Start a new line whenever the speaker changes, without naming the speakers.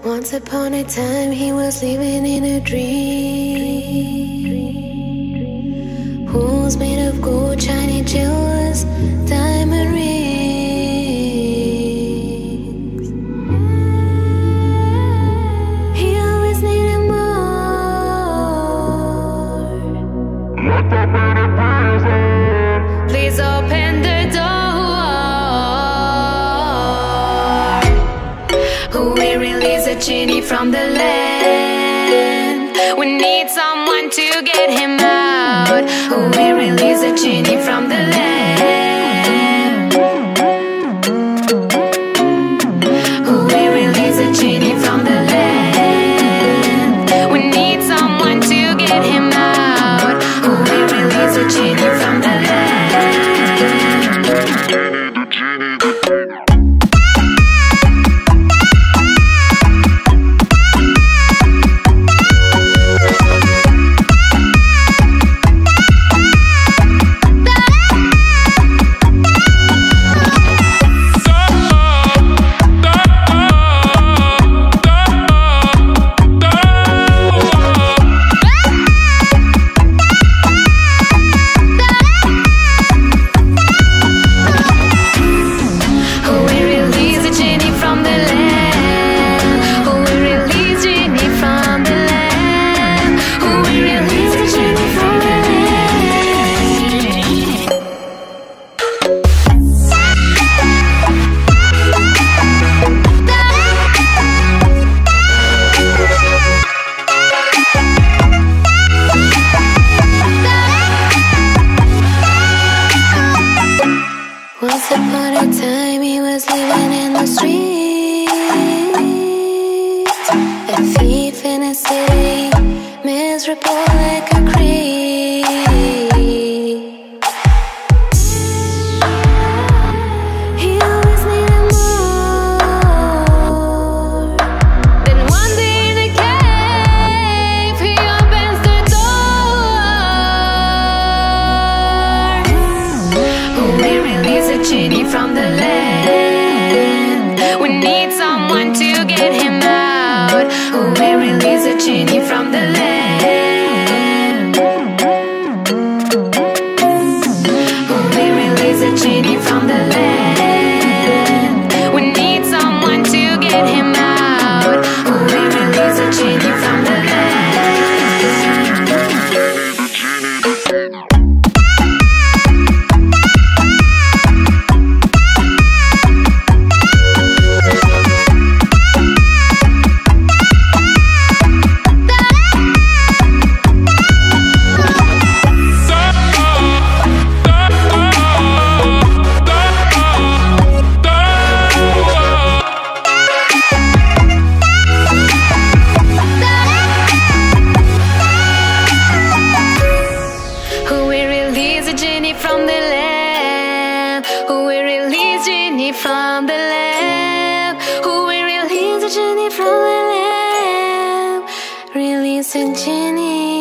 Once upon a time he was living in a dream. Walls made of gold, shiny jewels, diamond rings. He always needed more. Please open the door. Who will release a genie from the land? We need someone to get him out. Who will release a genie from the land? Who will release a genie from the land? We need someone to get him out. Who will release a genie from the land? Once upon a time he was living in the streets, a thief in a city, miserable like a creep. He always needed more. Then one day in a cave he opens the door. Who will release a genie from the land? We need someone to get him out. Who will release a genie from the land? Who will release a genie from the land? We need someone to get him out. Who will release a genie from the land? From the lamp, who will release genie from the lamp? Who will release a genie from the lamp? Release a genie.